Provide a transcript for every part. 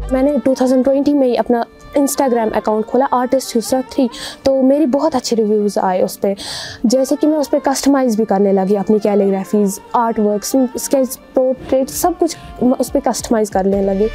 मैंने 2020 में ही अपना इंस्टाग्राम अकाउंट खोला आर्टिस्ट यूसरा 3, तो मेरी बहुत अच्छे रिव्यूज़ आए उस पर। जैसे कि मैं उस पर कस्टमाइज़ भी करने लगी अपनी calligraphies, art works, sketch, portrait, सब कुछ उस पर कस्टमाइज़ करने लगी।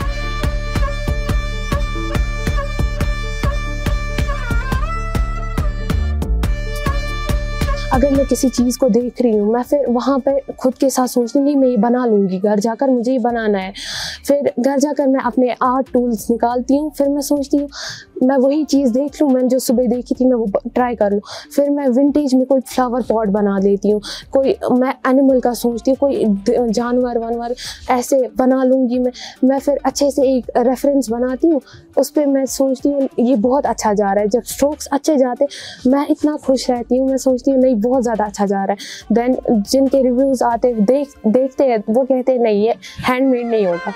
अगर मैं किसी चीज़ को देख रही हूँ, मैं फिर वहाँ पे खुद के साथ सोचती हूँ नहीं मैं ये बना लूँगी, घर जाकर मुझे ये बनाना है। फिर घर जाकर मैं अपने आर्ट टूल्स निकालती हूँ, फिर मैं सोचती हूँ मैं वही चीज़ देख लूँ, मैंने जो सुबह देखी थी मैं वो ट्राई कर लूँ। फिर मैं विंटेज में कोई फ्लावर पॉट बना लेती हूँ, कोई मैं एनिमल का सोचती हूँ, कोई जानवर वानवर ऐसे बना लूँगी मैं फिर अच्छे से एक रेफरेंस बनाती हूँ, उस पर मैं सोचती हूँ ये बहुत अच्छा जा रहा है। जब स्ट्रोक्स अच्छे जाते मैं इतना खुश रहती हूँ, मैं सोचती हूँ नहीं बहुत ज़्यादा अच्छा जा रहा है। देन जिनके रिव्यूज़ आते देखते हैं वो कहते हैं नहीं ये हैंडमेड नहीं होता।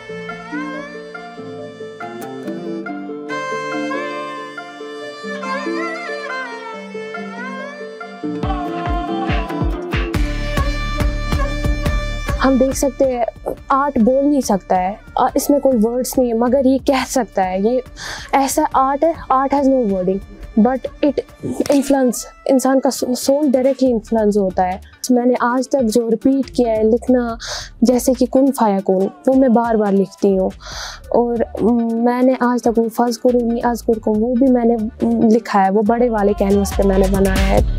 हम देख सकते हैं आर्ट बोल नहीं सकता है, इसमें कोई वर्ड्स नहीं है, मगर ये कह सकता है। ये ऐसा आर्ट है, art has no wording but it influence, इंसान का सोल डायरेक्टली इन्फ्लुएंस होता है। मैंने आज तक जो रिपीट किया है लिखना, जैसे कि कुन फाया कुन, वो मैं बार बार लिखती हूँ। और मैंने आज तक वो फज़्कुरूनी अज़्कुरकुम वो भी मैंने लिखा है, वो बड़े वाले कैनवस पे मैंने बनाया है।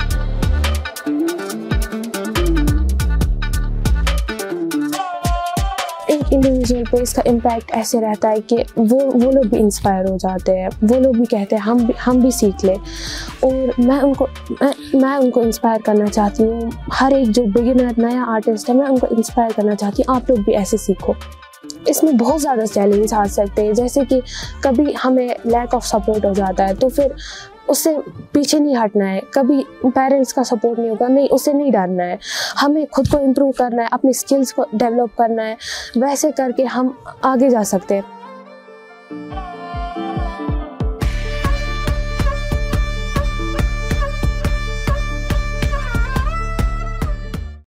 एक इंडिविजुअल पे इसका इम्पैक्ट ऐसे रहता है कि वो लोग भी इंस्पायर हो जाते हैं, वो लोग भी कहते हैं हम भी सीख लें। और मैं उनको इंस्पायर करना चाहती हूँ। हर एक जो बिगिनर नया आर्टिस्ट है मैं उनको इंस्पायर करना चाहती हूँ, आप लोग भी ऐसे सीखो। इसमें बहुत ज़्यादा चैलेंज आ सकते हैं, जैसे कि कभी हमें लैक ऑफ सपोर्ट हो जाता है तो फिर उससे पीछे नहीं हटना है। कभी पेरेंट्स का सपोर्ट नहीं होगा, नहीं उससे नहीं डरना है, हमें खुद को इम्प्रूव करना है, अपनी स्किल्स को डेवलप करना है, वैसे करके हम आगे जा सकते हैं।